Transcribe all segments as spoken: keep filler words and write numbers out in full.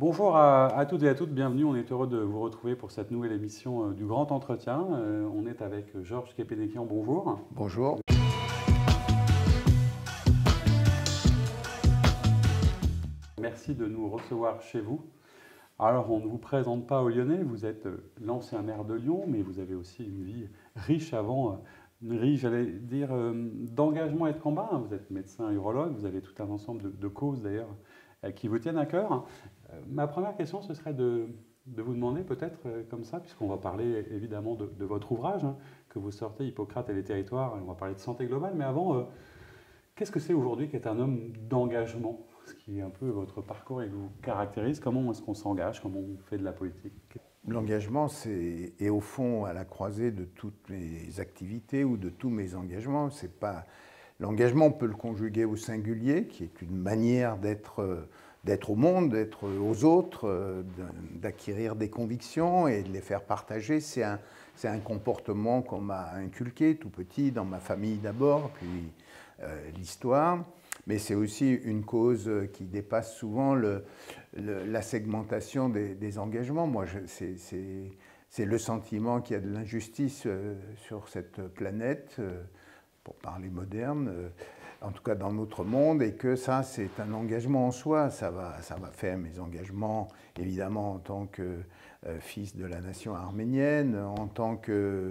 Bonjour à, à toutes et à toutes, bienvenue. On est heureux de vous retrouver pour cette nouvelle émission euh, du Grand Entretien. Euh, on est avec Georges Kepenekian, bonjour. Bonjour. Merci de nous recevoir chez vous. Alors, on ne vous présente pas aux Lyonnais, vous êtes l'ancien maire de Lyon, mais vous avez aussi une vie riche avant, une riche, j'allais dire, euh, d'engagement et de combat. Vous êtes médecin urologue, vous avez tout un ensemble de, de causes d'ailleurs qui vous tiennent à cœur. Euh, ma première question, ce serait de, de vous demander peut-être euh, comme ça, puisqu'on va parler évidemment de, de votre ouvrage hein, que vous sortez, Hippocrate et les territoires, et on va parler de santé globale, mais avant, euh, qu'est-ce que c'est aujourd'hui qu'être un homme d'engagement? Ce qui est un peu votre parcours et vous caractérise. Comment est-ce qu'on s'engage? Comment on fait de la politique? L'engagement c'est, est au fond à la croisée de toutes mes activités ou de tous mes engagements. C'est pas... L'engagement, on peut le conjuguer au singulier, qui est une manière d'être, d'être au monde, d'être aux autres, d'acquérir des convictions et de les faire partager. C'est un, c'est un comportement qu'on m'a inculqué tout petit, dans ma famille d'abord, puis euh, l'histoire. Mais c'est aussi une cause qui dépasse souvent le, le, la segmentation des, des engagements. Moi, c'est, c'est, c'est le sentiment qu'il y a de l'injustice euh, sur cette planète, euh, pour parler moderne, euh, en tout cas dans notre monde, et que ça, c'est un engagement en soi. Ça va, ça va faire mes engagements, évidemment, en tant que euh, fils de la nation arménienne, en tant que...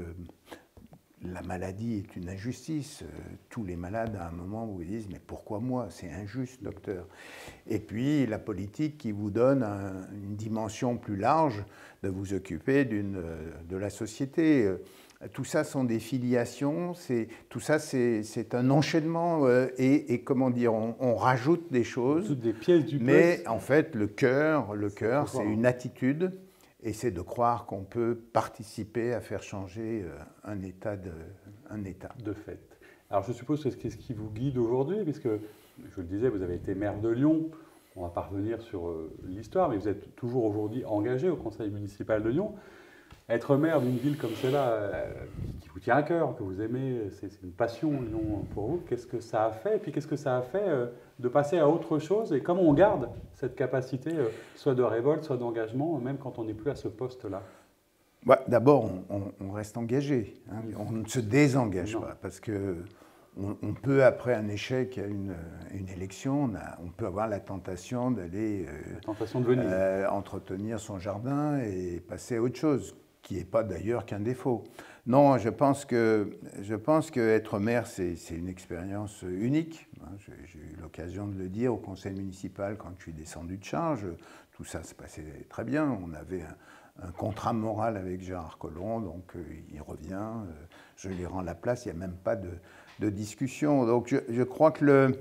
La maladie est une injustice. Tous les malades, à un moment, vous disent « mais pourquoi moi? C'est injuste, docteur ». Et puis, la politique qui vous donne un, une dimension plus large de vous occuper d'une, de la société. Tout ça sont des filiations, c'est, tout ça c'est, c'est un enchaînement euh, et, et comment dire, on, on rajoute des choses. Toutes des pièces du mais puzzle. En fait, le cœur, le cœur, c'est une attitude. Et c'est de croire qu'on peut participer à faire changer un état de, un état. De fait. Alors je suppose que c'est ce qui vous guide aujourd'hui, puisque, je le disais, vous avez été maire de Lyon. On va pas revenir sur l'histoire, mais vous êtes toujours aujourd'hui engagé au conseil municipal de Lyon. Être maire d'une ville comme celle-là, euh, qui vous tient à cœur, que vous aimez, c'est, c'est une passion, Lyon, pour vous. Qu'est-ce que ça a fait? Et puis qu'est-ce que ça a fait euh, de passer à autre chose? Et comment on garde cette capacité, euh, soit de révolte, soit d'engagement, même quand on n'est plus à ce poste-là? Bah, d'abord, on, on, on reste engagé. Hein. On ne se désengage non. pas. Parce que on, on peut, après un échec à une, une élection, on, a, on peut avoir la tentation d'aller euh, la tentation de venir. Euh, entretenir son jardin et passer à autre chose, qui n'est pas d'ailleurs qu'un défaut. Non, je pense que, je pense qu'être maire, c'est, c'est une expérience unique. J'ai, j'ai eu l'occasion de le dire au conseil municipal quand je suis descendu de charge. Tout ça se passait très bien. On avait un, un contrat moral avec Gérard Collomb, donc euh, il revient, euh, je lui rends la place, il n'y a même pas de, de discussion. Donc je, je crois que le...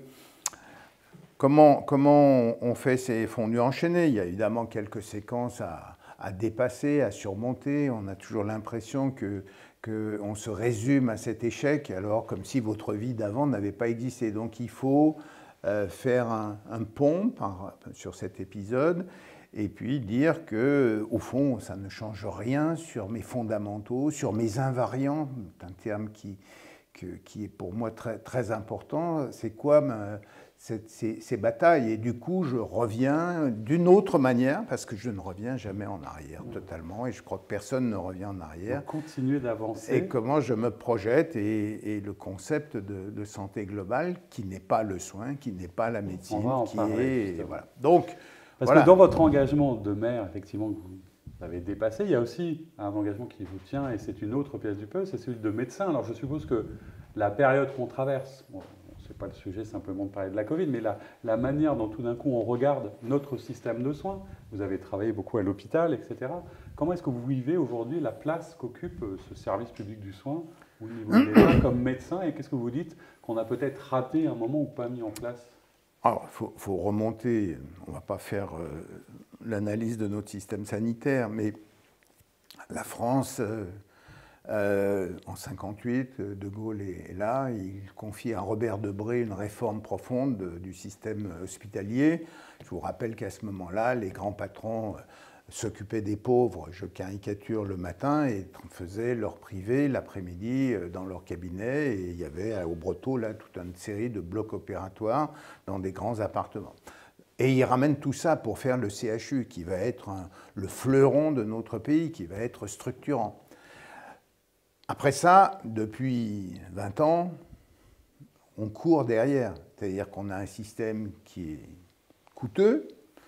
Comment, comment on fait ces fondus enchaînés? Il y a évidemment quelques séquences à, à dépasser, à surmonter. On a toujours l'impression que, qu'on se résume à cet échec, alors comme si votre vie d'avant n'avait pas existé. Donc il faut euh, faire un, un pont par, sur cet épisode et puis dire qu'au fond, ça ne change rien sur mes fondamentaux, sur mes invariants. C'est un terme qui, que, qui est pour moi très, très important. C'est quoi ma, Ces, ces batailles, et du coup je reviens d'une autre manière, parce que je ne reviens jamais en arrière totalement, et je crois que personne ne revient en arrière. Donc, continuer d'avancer. Et comment je me projette, et, et le concept de, de santé globale, qui n'est pas le soin, qui n'est pas la médecine, qui parler, est... Voilà. Donc, parce voilà. que dans votre engagement de maire, effectivement, que vous avez dépassé, il y a aussi un engagement qui vous tient, et c'est une autre pièce du puzzle, c'est celui de médecin. Alors je suppose que la période qu'on traverse... Bon, c'est pas le sujet simplement de parler de la Covid, mais la, la manière dont tout d'un coup on regarde notre système de soins, vous avez travaillé beaucoup à l'hôpital, et cetera. Comment est-ce que vous vivez aujourd'hui la place qu'occupe ce service public du soin au niveau de l'État comme médecin, et qu'est-ce que vous dites qu'on a peut-être raté un moment ou pas mis en place? Alors, il faut, faut remonter, on ne va pas faire euh, l'analyse de notre système sanitaire, mais la France... Euh, Euh, en cinquante-huit, De Gaulle est là, il confie à Robert Debré une réforme profonde de, du système hospitalier. Je vous rappelle qu'à ce moment-là, les grands patrons s'occupaient des pauvres, je caricature, le matin, et faisaient leur privé l'après-midi dans leur cabinet, et il y avait au Brotteau là toute une série de blocs opératoires dans des grands appartements. Et ils ramènent tout ça pour faire le C H U, qui va être un, le fleuron de notre pays, qui va être structurant. Après ça, depuis vingt ans, on court derrière. C'est-à-dire qu'on a un système qui est coûteux,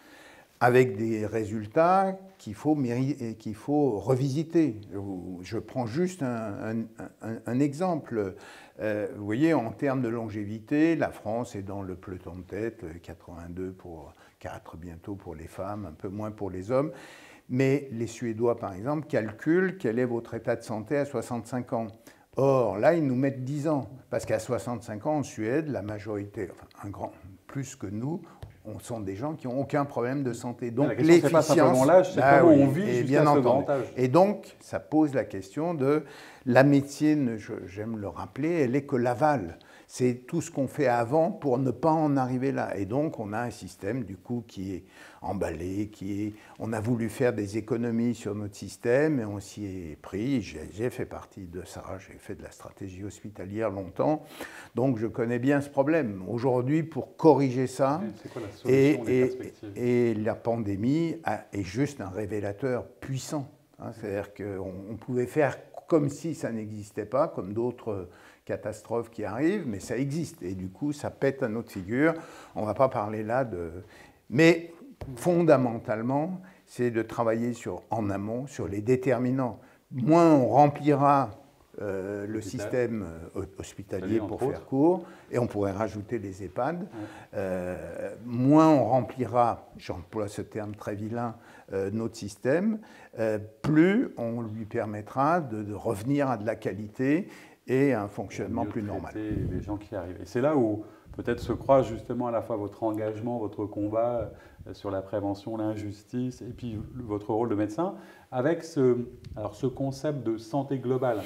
avec des résultats qu'il faut, qu'il faut revisiter. Je prends juste un, un, un, un exemple. Euh, vous voyez, en termes de longévité, la France est dans le peloton de tête, quatre-vingt-deux pour quatre bientôt pour les femmes, un peu moins pour les hommes. Mais les Suédois, par exemple, calculent quel est votre état de santé à soixante-cinq ans. Or, là, ils nous mettent dix ans. Parce qu'à soixante-cinq ans, en Suède, la majorité, enfin, un grand, plus que nous, on sont des gens qui n'ont aucun problème de santé. Donc, la question, c'est pas simplement l'âge, c'est bah, comment oui, on vit jusqu'à ce grand âge. Et donc, ça pose la question de la médecine, j'aime le rappeler, elle est que l'aval. C'est tout ce qu'on fait avant pour ne pas en arriver là. Et donc, on a un système, du coup, qui est emballé, qui est... On a voulu faire des économies sur notre système et on s'y est pris. J'ai fait partie de ça, j'ai fait de la stratégie hospitalière longtemps. Donc, je connais bien ce problème. Aujourd'hui, pour corriger ça, c'est quoi la solution, et, et, et la pandémie a, est juste un révélateur puissant. Hein, c'est-à-dire qu'on on pouvait faire comme si ça n'existait pas, comme d'autres catastrophes qui arrivent, mais ça existe. Et du coup, ça pète à notre figure. On ne va pas parler là de... Mais fondamentalement, c'est de travailler sur, en amont sur les déterminants. Moins on remplira euh, le système euh, hospitalier pour faire court, et on pourrait rajouter les EHPAD, ouais. euh, moins on remplira, j'emploie ce terme très vilain, euh, notre système, euh, plus on lui permettra de, de revenir à de la qualité et un fonctionnement plus normal. Les gens qui arrivent. Et c'est là où peut-être se croise justement à la fois votre engagement, votre combat sur la prévention, l'injustice, et puis votre rôle de médecin, avec ce, alors ce concept de santé globale.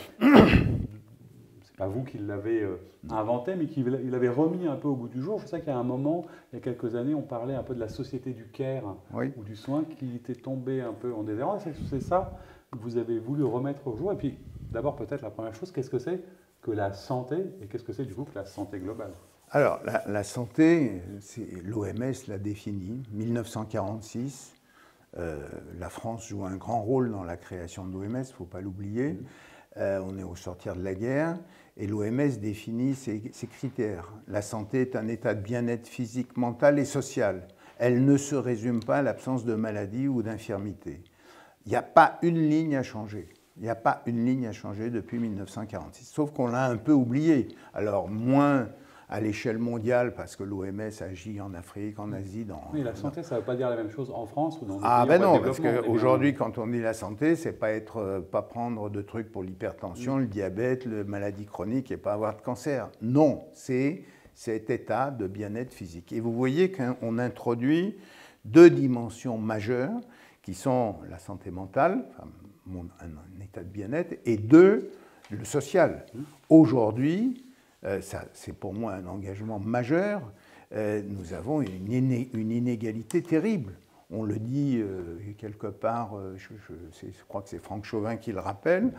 C'est pas vous qui l'avez inventé, mais qui l'avez remis un peu au goût du jour. Je sais qu'il y a un moment, il y a quelques années, on parlait un peu de la société du care, oui, ou du soin qui était tombée un peu en déshérence. C'est ça que vous avez voulu remettre au jour. Et puis, d'abord, peut-être la première chose, qu'est-ce que c'est que la santé, et qu'est-ce que c'est du coup que la santé globale? Alors, la, la santé, l'O M S l'a définie, mille neuf cent quarante-six. Euh, la France joue un grand rôle dans la création de l'O M S, il ne faut pas l'oublier. Euh, on est au sortir de la guerre, et l'O M S définit ses, ses critères. La santé est un état de bien-être physique, mental et social. Elle ne se résume pas à l'absence de maladie ou d'infirmité. Il n'y a pas une ligne à changer. Il n'y a pas une ligne à changer depuis mille neuf cent quarante-six, sauf qu'on l'a un peu oublié. Alors, moins à l'échelle mondiale, parce que l'O M S agit en Afrique, en Asie, dans... Oui, la santé, ça ne veut pas dire la même chose en France ou dans des ah, pays ben non, parce qu'aujourd'hui, quand on dit la santé, c'est pas être, euh, pas prendre de trucs pour l'hypertension, mmh. le diabète, la maladie chronique et pas avoir de cancer. Non, c'est cet état de bien-être physique. Et vous voyez qu'on introduit deux dimensions majeures, qui sont la santé mentale, enfin, mon, un, un état de bien-être, et deux, le social. Mmh. Aujourd'hui, Euh, c'est pour moi un engagement majeur, euh, nous avons une, iné une inégalité terrible. On le dit euh, quelque part, euh, je, je, je crois que c'est Franck Chauvin qui le rappelle,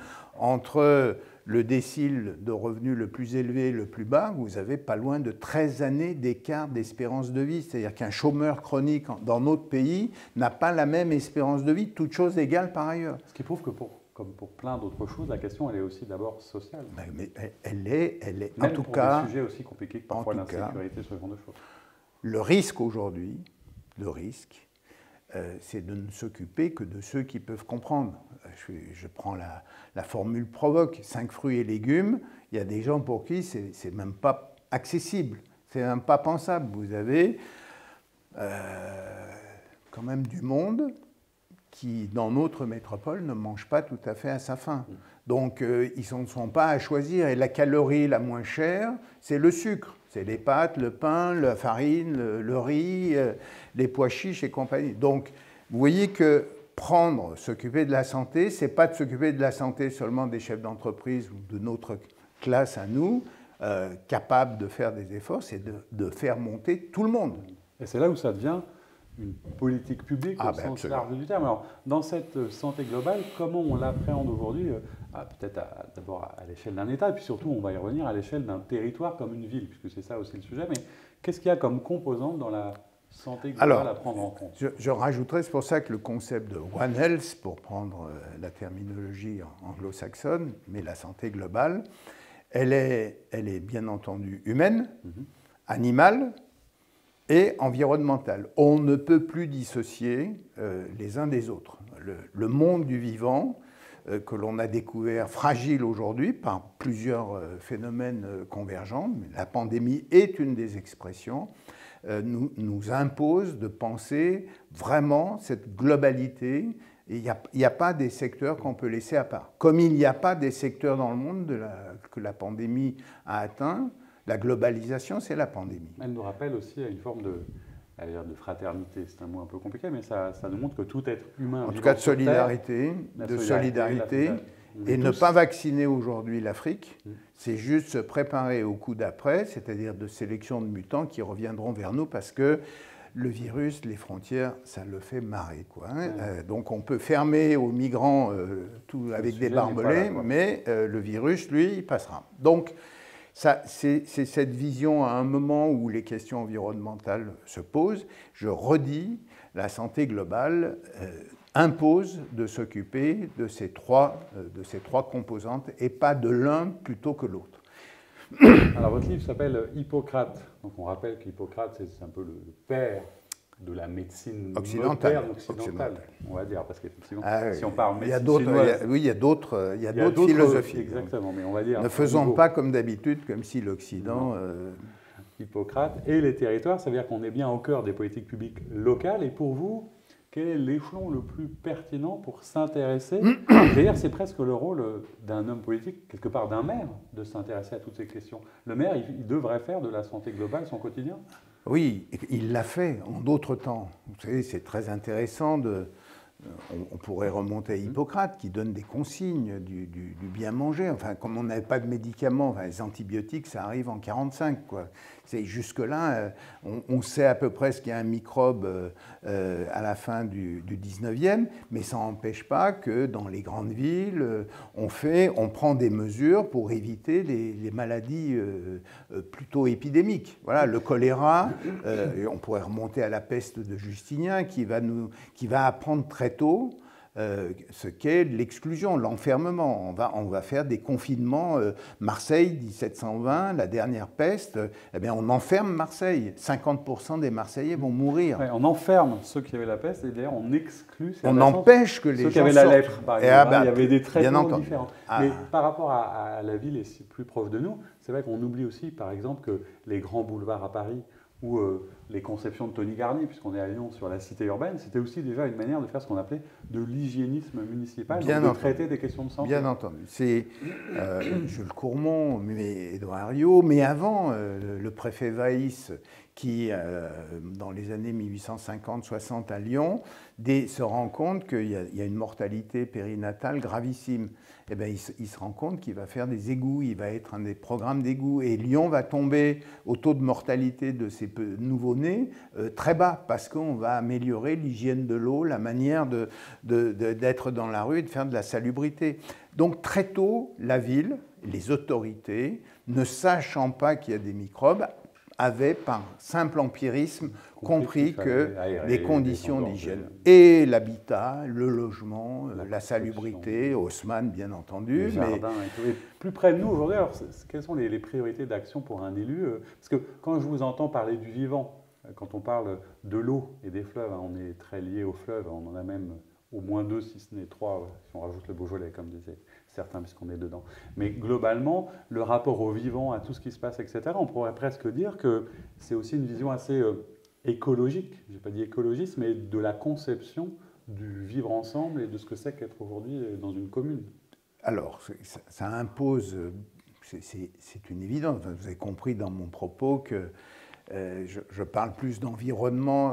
entre le décile de revenus le plus élevé et le plus bas, vous avez pas loin de treize années d'écart d'espérance de vie. C'est-à-dire qu'un chômeur chronique dans notre pays n'a pas la même espérance de vie, toutes choses égales par ailleurs. Ce qui prouve que pour... comme pour plein d'autres choses, la question, elle est aussi d'abord sociale. Mais elle est, elle est Même en tout pour cas... des sujets aussi compliqués que parfois l'insécurité, ce genre de choses. Le risque aujourd'hui, le risque, euh, c'est de ne s'occuper que de ceux qui peuvent comprendre. Je, je prends la, la formule provoque, cinq fruits et légumes, il y a des gens pour qui c'est même pas accessible, c'est même pas pensable. Vous avez euh, quand même du monde qui, dans notre métropole, ne mangent pas tout à fait à sa faim. Donc, euh, ils ne sont pas à choisir. Et la calorie la moins chère, c'est le sucre. C'est les pâtes, le pain, la farine, le, le riz, euh, les pois chiches et compagnie. Donc, vous voyez que prendre, s'occuper de la santé, ce n'est pas de s'occuper de la santé seulement des chefs d'entreprise ou de notre classe à nous, euh, capables de faire des efforts, c'est de, de faire monter tout le monde. Et c'est là où ça devient une politique publique ah au ben sens large du terme. Alors, dans cette santé globale, comment on l'appréhende aujourd'hui? Peut-être d'abord à, à l'échelle d'un État, et puis surtout, on va y revenir, à l'échelle d'un territoire comme une ville, puisque c'est ça aussi le sujet. Mais qu'est-ce qu'il y a comme composante dans la santé globale Alors, à prendre en compte? Je, je rajouterais, c'est pour ça que le concept de One Health, pour prendre la terminologie anglo-saxonne, mais la santé globale, elle est, elle est bien entendu humaine, mm-hmm. animale et environnementale. On ne peut plus dissocier euh, les uns des autres. Le, le monde du vivant, euh, que l'on a découvert fragile aujourd'hui par plusieurs euh, phénomènes euh, convergents, mais la pandémie est une des expressions, euh, nous, nous impose de penser vraiment cette globalité. Il n'y a, a pas des secteurs qu'on peut laisser à part. Comme il n'y a pas des secteurs dans le monde de la, que la pandémie a atteint, la globalisation, c'est la pandémie. Elle nous rappelle aussi à une forme de, de fraternité. C'est un mot un peu compliqué, mais ça, ça nous montre que tout être humain... En tout cas, de solidarité, terre, de solidarité. solidarité. Et ne pas vacciner aujourd'hui l'Afrique, mmh. c'est juste se préparer au coup d'après, c'est-à-dire de sélection de mutants qui reviendront vers nous parce que le virus, les frontières, ça le fait marrer, quoi. Hein. Mmh. Euh, donc on peut fermer aux migrants euh, tout avec des barbelés, là, mais euh, le virus, lui, il passera. Donc c'est cette vision à un moment où les questions environnementales se posent. Je redis, la santé globale euh, impose de s'occuper de, ces trois, euh, de ces trois composantes et pas de l'un plutôt que l'autre. Alors votre livre s'appelle Hippocrate. Donc on rappelle qu'Hippocrate, c'est un peu le père de la médecine occidentale, moderne, occidentale, occidentale, on va dire, parce qu'effectivement, ah, oui. si on parle médecine chinoise... Oui, il y a d'autres philosophies. Exactement, mais on va dire... Ne faisons pas comme d'habitude, comme si l'Occident... Euh... Hippocrate et les territoires, ça veut dire qu'on est bien au cœur des politiques publiques locales. Et pour vous, quel est l'échelon le plus pertinent pour s'intéresser? D'ailleurs, c'est presque le rôle d'un homme politique, quelque part d'un maire, de s'intéresser à toutes ces questions. Le maire, il, il devrait faire de la santé globale son quotidien? Oui, il l'a fait en d'autres temps. Vous savez, c'est très intéressant de... On pourrait remonter à Hippocrate qui donne des consignes du, du, du bien manger. Enfin, comme on n'avait pas de médicaments, enfin, les antibiotiques, ça arrive en quarante-cinq, quoi. Jusque-là, euh, on, on sait à peu près ce qu'il y a un microbe euh, à la fin du, du dix-neuvième, mais ça n'empêche pas que dans les grandes villes, euh, on, fait, on prend des mesures pour éviter les, les maladies euh, euh, plutôt épidémiques. Voilà, le choléra, euh, on pourrait remonter à la peste de Justinien qui va, nous, qui va apprendre très tôt Euh, ce qu'est l'exclusion, l'enfermement. On va, on va faire des confinements. Euh, Marseille, mille sept cent vingt, la dernière peste, euh, eh bien, on enferme Marseille. cinquante pour cent des Marseillais vont mourir. Ouais, on enferme ceux qui avaient la peste et d'ailleurs on exclut... On empêche que les ceux gens qui avaient sortent. la lèpre, par exemple. Ah bah, il y avait des traitements différents. Ah. Mais par rapport à, à la ville et c'est plus proche de nous, c'est vrai qu'on oublie aussi, par exemple, que les grands boulevards à Paris ou euh, les conceptions de Tony Garnier, puisqu'on est à Lyon sur la cité urbaine, c'était aussi déjà une manière de faire ce qu'on appelait de l'hygiénisme municipal, donc de traiter des questions de santé. Bien entendu. C'est euh, Jules Courmont, mais Édouard Herriot, mais avant, euh, le préfet Vaïs, qui, euh, dans les années mille huit cent cinquante soixante à Lyon, des, se rend compte qu'il y, y a une mortalité périnatale gravissime. Eh bien, il, il se rend compte qu'il va faire des égouts, il va être un des programmes d'égouts. Et Lyon va tomber au taux de mortalité de ces nouveau-nés euh, très bas, parce qu'on va améliorer l'hygiène de l'eau, la manière de, de, de, d'être dans la rue et de faire de la salubrité. Donc très tôt, la ville, les autorités, ne sachant pas qu'il y a des microbes, avaient, par simple empirisme, compris que les conditions d'hygiène et l'habitat, le logement, la, la salubrité, Haussmann bien entendu. Les jardins mais... et tout. Et plus près de nous aujourd'hui, alors quelles sont les, les priorités d'action pour un élu? Parce que quand je vous entends parler du vivant, quand on parle de l'eau et des fleuves, hein, on est très lié aux fleuves, on en a même au moins deux, si ce n'est trois, si on rajoute le Beaujolais, comme disaient certains, puisqu'on est dedans. Mais globalement, le rapport au vivant, à tout ce qui se passe, et cetera, on pourrait presque dire que c'est aussi une vision assez euh, écologique, je n'ai pas dit écologiste, mais de la conception du vivre ensemble et de ce que c'est qu'être aujourd'hui dans une commune. Alors, ça, ça impose, c'est une évidence, vous avez compris dans mon propos que Euh, je, je parle plus d'environnement.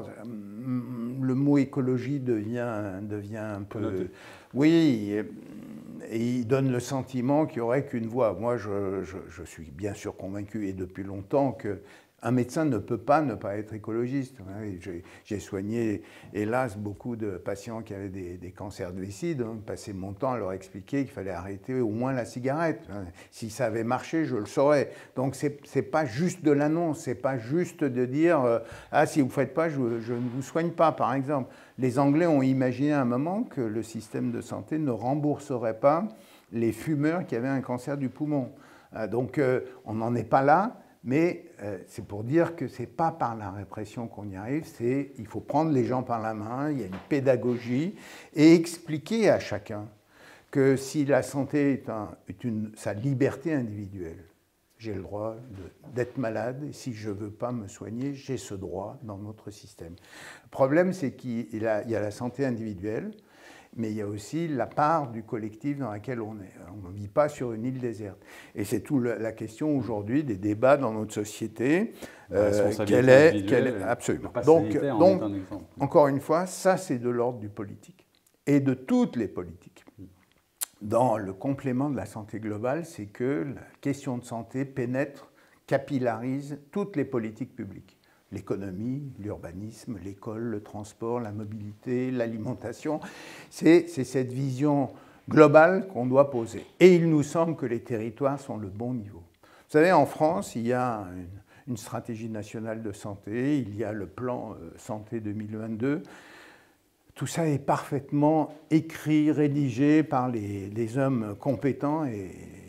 Le mot écologie devient, devient un peu... Noté. Oui, et, et il donne le sentiment qu'il n'y aurait qu'une voie. Moi, je, je, je suis bien sûr convaincu, et depuis longtemps, que Un médecin ne peut pas ne pas être écologiste. J'ai soigné, hélas, beaucoup de patients qui avaient des, des cancers de vessie, donc passé mon temps à leur expliquer qu'il fallait arrêter au moins la cigarette. Si ça avait marché, je le saurais. Donc ce n'est pas juste de l'annonce, ce n'est pas juste de dire euh, « Ah, si vous ne faites pas, je, je ne vous soigne pas », par exemple. Les Anglais ont imaginé à un moment que le système de santé ne rembourserait pas les fumeurs qui avaient un cancer du poumon. Donc euh, on n'en est pas là. Mais euh, c'est pour dire que ce n'est pas par la répression qu'on y arrive, c'est il faut prendre les gens par la main, il y a une pédagogie, et expliquer à chacun que si la santé est, un, est une, sa liberté individuelle, j'ai le droit d'être malade, et si je ne veux pas me soigner, j'ai ce droit dans notre système. Le problème, c'est qu'il y a, il y a la santé individuelle, mais il y a aussi la part du collectif dans laquelle on est. On ne vit pas sur une île déserte. Et c'est toute la question aujourd'hui des débats dans notre société. Euh, quelle est, quelle est, absolument. Donc, donc encore une fois, ça c'est de l'ordre du politique et de toutes les politiques. Dans le complément de la santé globale, c'est que la question de santé pénètre, capillarise toutes les politiques publiques. L'économie, l'urbanisme, l'école, le transport, la mobilité, l'alimentation. C'est cette vision globale qu'on doit poser. Et il nous semble que les territoires sont le bon niveau. Vous savez, en France, il y a une, une stratégie nationale de santé, il y a le plan euh, Santé deux mille vingt-deux. Tout ça est parfaitement écrit, rédigé par les, les hommes compétents et,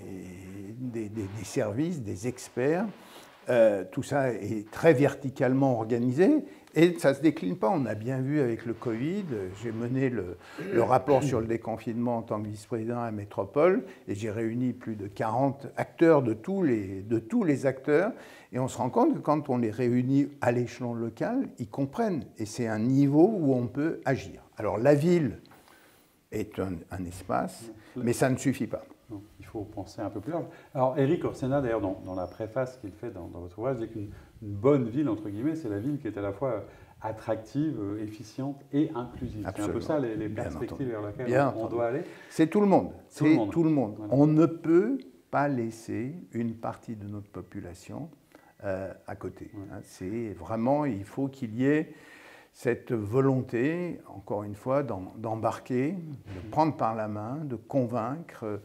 et des, des, des services, des experts. Euh, tout ça est très verticalement organisé et ça ne se décline pas. On a bien vu avec le Covid, j'ai mené le, le rapport sur le déconfinement en tant que vice-président à la métropole et j'ai réuni plus de quarante acteurs de tous, les, de tous les acteurs et on se rend compte que quand on les réunit à l'échelon local, ils comprennent et c'est un niveau où on peut agir. Alors la ville est un, un espace, mais ça ne suffit pas. Non, il faut penser un peu plus large. Alors, Éric Orsena, d'ailleurs, dans, dans la préface qu'il fait dans, dans votre ouvrage, dit qu'une bonne ville, entre guillemets, c'est la ville qui est à la fois attractive, efficiente et inclusive. C'est un peu ça les, les perspectives vers lesquelles Bien on, on entendu. doit aller. C'est tout le monde. C'est tout, tout le monde. Voilà. On ne peut pas laisser une partie de notre population euh, à côté. Ouais. Hein, c'est vraiment, il faut qu'il y ait cette volonté, encore une fois, d'embarquer, de prendre par la main, de convaincre.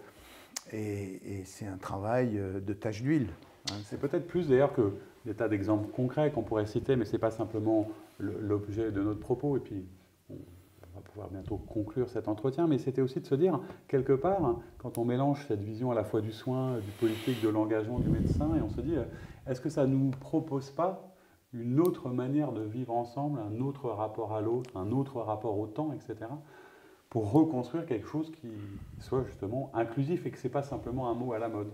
Et, et c'est un travail de tâche d'huile. Hein. C'est peut-être plus d'ailleurs que des tas d'exemples concrets qu'on pourrait citer, mais ce n'est pas simplement l'objet de notre propos. Et puis, on va pouvoir bientôt conclure cet entretien, mais c'était aussi de se dire, quelque part, hein, quand on mélange cette vision à la fois du soin, du politique, de l'engagement du médecin, et on se dit, est-ce que ça ne nous propose pas une autre manière de vivre ensemble, un autre rapport à l'autre, un autre rapport au temps, et cetera, pour reconstruire quelque chose qui soit justement inclusif et que ce n'est pas simplement un mot à la mode.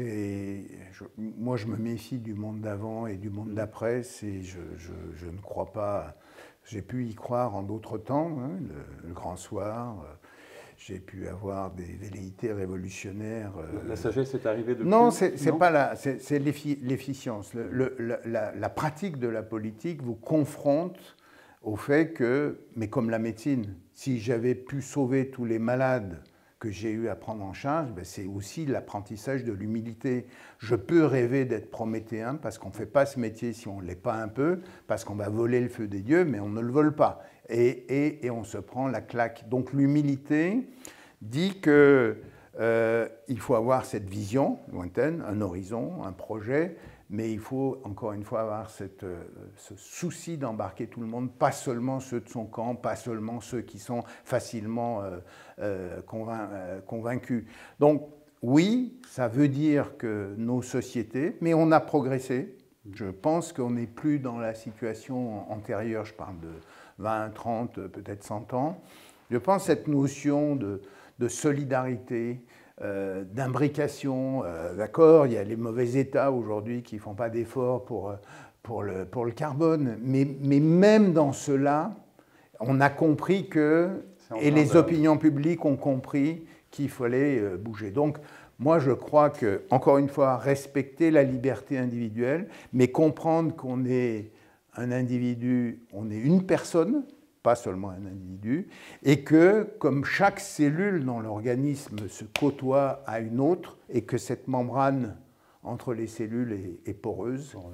Je, moi, je me méfie du monde d'avant et du monde d'après. Je, je, je ne crois pas... J'ai pu y croire en d'autres temps, hein, le, le grand soir. J'ai pu avoir des velléités révolutionnaires. La, la sagesse est arrivée depuis... Non, c'est pas la... C'est l'efficience. Le, le, la, la pratique de la politique vous confronte au fait que, mais comme la médecine, si j'avais pu sauver tous les malades que j'ai eu à prendre en charge, ben c'est aussi l'apprentissage de l'humilité. Je peux rêver d'être prométhéen parce qu'on ne fait pas ce métier si on ne l'est pas un peu, parce qu'on va voler le feu des dieux, mais on ne le vole pas. Et, et, et on se prend la claque. Donc l'humilité dit qu'il euh, faut avoir cette vision lointaine, un horizon, un projet, mais il faut, encore une fois, avoir cette, euh, ce souci d'embarquer tout le monde, pas seulement ceux de son camp, pas seulement ceux qui sont facilement euh, euh, convain euh, convaincus. Donc, oui, ça veut dire que nos sociétés, mais on a progressé. Je pense qu'on n'est plus dans la situation antérieure, je parle de vingt, trente, peut-être cent ans. Je pense que cette notion de, de solidarité, Euh, d'imbrication, euh, d'accord, il y a les mauvais États aujourd'hui qui ne font pas d'efforts pour, pour, le, pour le carbone, mais, mais même dans cela, on a compris que, et les opinions publiques ont compris qu'il fallait euh, bouger. Donc, moi, je crois que, encore une fois, respecter la liberté individuelle, mais comprendre qu'on est un individu, on est une personne, pas seulement un individu, et que, comme chaque cellule dans l'organisme se côtoie à une autre, et que cette membrane entre les cellules est, est poreuse,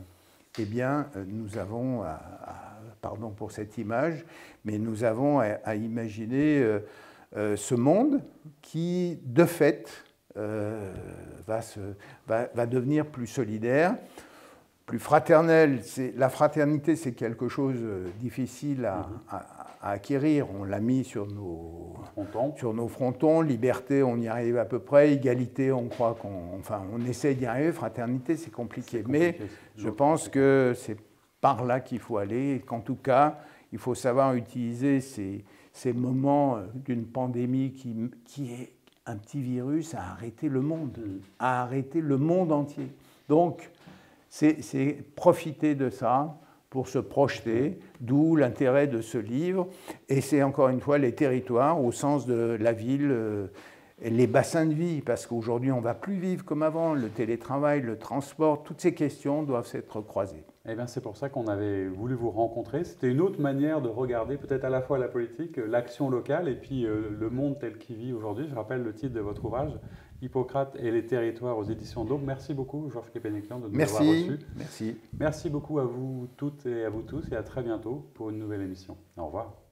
eh bien, nous avons, à, à, pardon pour cette image, mais nous avons à, à imaginer euh, euh, ce monde qui, de fait, euh, va, se, va, va devenir plus solidaire, plus fraternel. La fraternité, c'est quelque chose de difficile à, à, à acquérir. On l'a mis sur nos, frontons. sur nos frontons. Liberté, on y arrive à peu près. Égalité, on croit qu'on enfin, on essaie d'y arriver. Fraternité, c'est compliqué. compliqué. Mais je pense que c'est par là qu'il faut aller. Et qu'en tout cas, il faut savoir utiliser ces, ces moments d'une pandémie qui, qui est un petit virus à arrêter le monde, à arrêter le monde entier. Donc, c'est profiter de ça pour se projeter, d'où l'intérêt de ce livre. Et c'est encore une fois les territoires au sens de la ville, euh, les bassins de vie, parce qu'aujourd'hui on ne va plus vivre comme avant, le télétravail, le transport, toutes ces questions doivent s'être croisées. Eh bien, c'est pour ça qu'on avait voulu vous rencontrer. C'était une autre manière de regarder peut-être à la fois la politique, l'action locale et puis euh, le monde tel qu'il vit aujourd'hui. Je rappelle le titre de votre ouvrage, Hippocrate et les territoires aux éditions d'Aube. Merci beaucoup, Georges Képénékian, de nous Merci. avoir reçus. Merci. Merci beaucoup à vous toutes et à vous tous et à très bientôt pour une nouvelle émission. Au revoir.